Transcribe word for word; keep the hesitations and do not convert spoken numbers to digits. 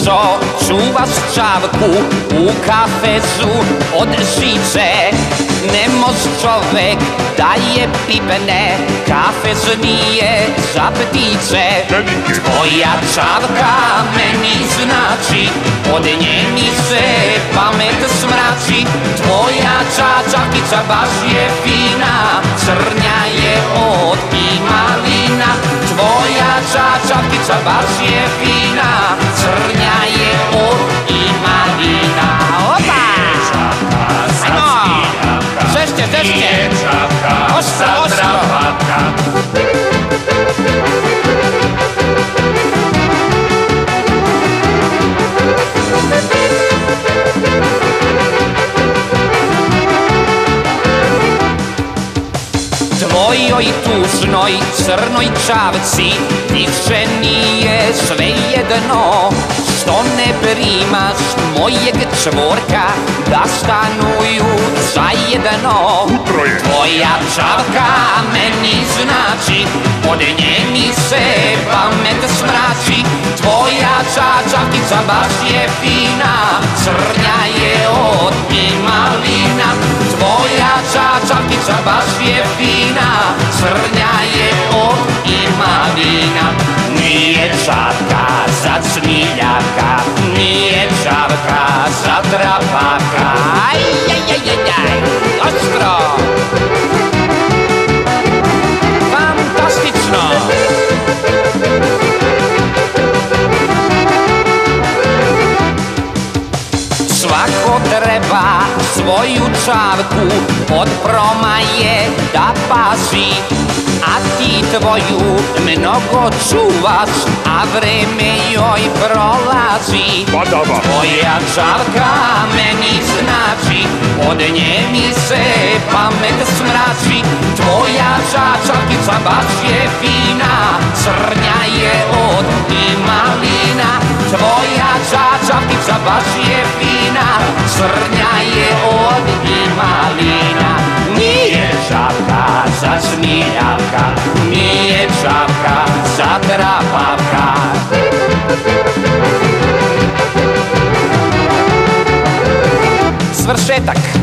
što čuvaš čavku u kafezu od žice. Ne može čovek da je pipene, kafez nije za ptice. Tvoja čavka meni znači, od nje mi se pamet smrači. Tvoja čačavkica baš je fina, crnja je od imalina. Tvoja čačavkica baš je fina, crnja je od imalina. Opa! Ajmo! Žešće, žešće! Ostro, ostro! Tvojoj tužnoj crnoj čavci više nije svejedno što ne primaš mojeg čvorka da stanuju zajedno. Tvoja čavka meni znači, od nje mi se pamet smrači. Tvoja čačavkica baš je fina, crnja je od imalina. Tvoja čačavkica baš je fina, crnja je od imalina. Nije čavka za cmiljaka, nije čavka za trapaka. Aj, aj, aj, aj, aj, ostro! Fantastično! Svako treba svoju čavku od promaje da pazi, a ti tvoju mnogo čuvaš, a vreme joj prolazi. Tvoja čavka meni znači, od nje mi se pamet smrači. Tvoja čačavkica baš je fina, crnja je od imalina. Tvoja čačavkica baš je fina, crnja je od imalina. Nije čavka za smiljaka, nije čavka za trapavka. Svršetak.